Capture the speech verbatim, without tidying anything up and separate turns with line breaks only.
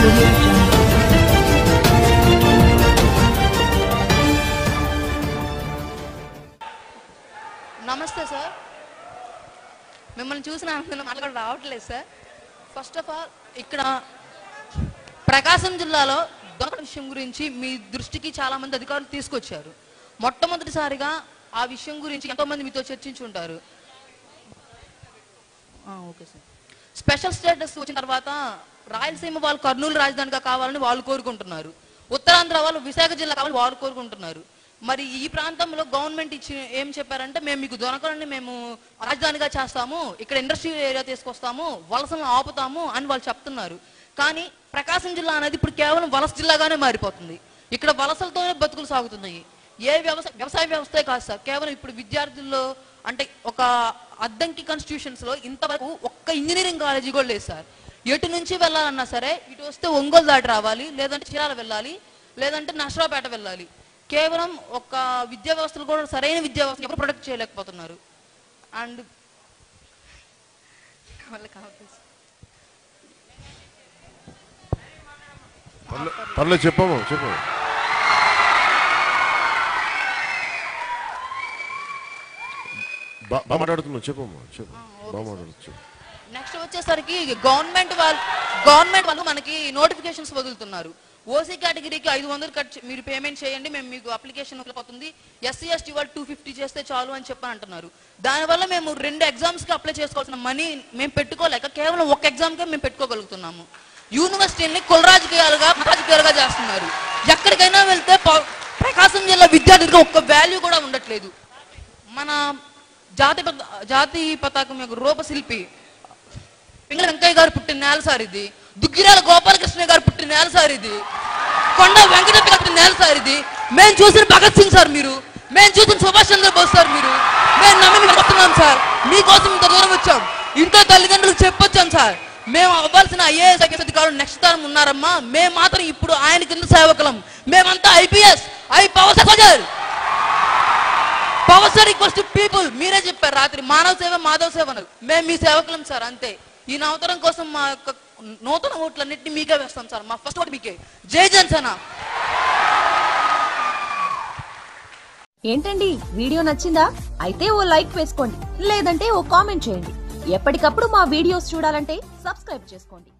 audio jungle.
నమస్తే sir, మిమ్మల్ని చూసిన మాట్లాడ రావట్లేదు సార్. ఫస్ట్ ఆఫ్ ఆల్ ఇక్కడ ప్రకాశం జిల్లాలో దొంగల విషయం గురించి మీ దృష్టికి చాలా మంది అధికారులు తీసుకొచ్చారు. మొట్టమొదటిసారిగా ఆ విషయం గురించి ఎంతోమంది మీతో చర్చించుంటారు. Okay sir. స్పెషల్ స్టేటస్ వచ్చిన తర్వాత రాయలసీమ వాళ్ళు కర్నూలు రాజధానిగా కావాలని వాళ్ళు కోరుకుంటున్నారు, ఉత్తరాంధ్ర వాళ్ళు విశాఖ జిల్లా కావాలని వాళ్ళు కోరుకుంటున్నారు. మరి ఈ ప్రాంతంలో గవర్నమెంట్ ఇచ్చి ఏం చెప్పారంటే, మేము మీకు దొనకలని మేము రాజధానిగా చేస్తాము, ఇక్కడ ఇండస్ట్రియల్ ఏరియా తీసుకొస్తాము, వలసను ఆపుతాము అని వాళ్ళు చెప్తున్నారు. కానీ ప్రకాశం జిల్లా అనేది ఇప్పుడు కేవలం వలస జిల్లాగానే మారిపోతుంది. ఇక్కడ వలసలతోనే బతుకులు సాగుతున్నాయి. ఏ వ్యవసాయ వ్యవసాయ వ్యవస్థే కాదు సార్, కేవలం ఇప్పుడు విద్యార్థుల్లో అంటే ఒక అద్దంకి కాన్స్టిట్యూషన్స్లో ఇంతవరకు ఒక్క ఇంజనీరింగ్ కాలేజీ కూడా లేదు సార్. ఎటు నుంచి వెళ్ళాలన్నా సరే ఇటు వస్తే ఒంగోలు దాటి రావాలి, లేదంటే చీరాల వెళ్ళాలి, లేదంటే నర్సరావుపేట వెళ్ళాలి. కేవలం ఒక విద్యా వ్యవస్థలు కూడా సరైన విద్యా వ్యవస్థ ఎవరు ప్రొటెక్ట్ చేయలేకపోతున్నారు. అండ్
పర్లేదు చెప్పము చెప్పు బాగా మాట్లాడుతున్నావు, చెప్పమ్మా చెప్పు బాగా మాట్లాడచ్చు.
నెక్స్ట్ వచ్చేసరికి గవర్నమెంట్ వాళ్ళు గవర్నమెంట్ వాళ్ళు మనకి నోటిఫికేషన్స్ వదులుతున్నారు. ఓసీ కేటగిరీకి ఐదు వందలు కట్ మీరు పేమెంట్ చేయండి, మేము మీకు అప్లికేషన్ పోతుంది. ఎస్సీ ఎస్టీ వాళ్ళు టూ ఫిఫ్టీ చేస్తే చాలు అని చెప్పని అంటున్నారు. దానివల్ల మేము రెండు ఎగ్జామ్స్కి అప్లై చేసుకోవాల్సిన మనీ మేము పెట్టుకోలేక కేవలం ఒక ఎగ్జామ్కే మేము పెట్టుకోగలుగుతున్నాము. యూనివర్సిటీని కుల రాజకీయాలుగా రాజకీయాలుగా చేస్తున్నారు. ఎక్కడికైనా వెళ్తే ప్రకాశం జిల్లా విద్యార్థులకు ఒక్క వాల్యూ కూడా ఉండట్లేదు. మన జాతి జాతి పతాకం యొక్క రూపశిల్పి పింగళ వెంకయ్య గారు పుట్టిన నేల సార్ ఇది. దుగ్గిరాల గోపాలకృష్ణ గారు పుట్టిన నేల సార్ ఇది. కొండ వెంకటప్ప గారు పుట్టిన నేల సార్ ఇది. మేము చూసిన భగత్ సింగ్ సార్ మీరు, మేము చూసిన సుభాష్ చంద్రబోస్ సార్ మీరు. మేము నమ్మి మేము వస్తున్నాం సార్, మీకోసం ఇంత దూరం వచ్చాం, ఇంట్లో తల్లిదండ్రులకు చెప్పొచ్చాం సార్. మేము అవ్వాల్సిన ఐఏఎస్ ఐపీఎస్ అధికారులు నెక్స్ట్ తరం ఉన్నారమ్మా, మేము మాత్రం ఇప్పుడు ఆయన కింద సేవకులం. మేమంతా IPS I power soldier power sir equals to people. మీరే చెప్పారు రాత్రి, మానవ సేవ మాధవ సేవ అన్నారు. మేము మీ సేవకులం సార్, అంతే. ఈ నవతరం కోసం మా యొక్క నూతన ఓట్లన్నింటినీ మీకే వేస్తాం సార్. మా ఫస్ట్ ఓటు మీకే. జై జనసేన.
ఏంటండి వీడియో నచ్చిందా? అయితే ఓ లైక్ వేసుకోండి, లేదంటే ఓ కామెంట్ చేయండి. ఎప్పటికప్పుడు మా వీడియోస్ చూడాలంటే సబ్స్క్రైబ్ చేసుకోండి.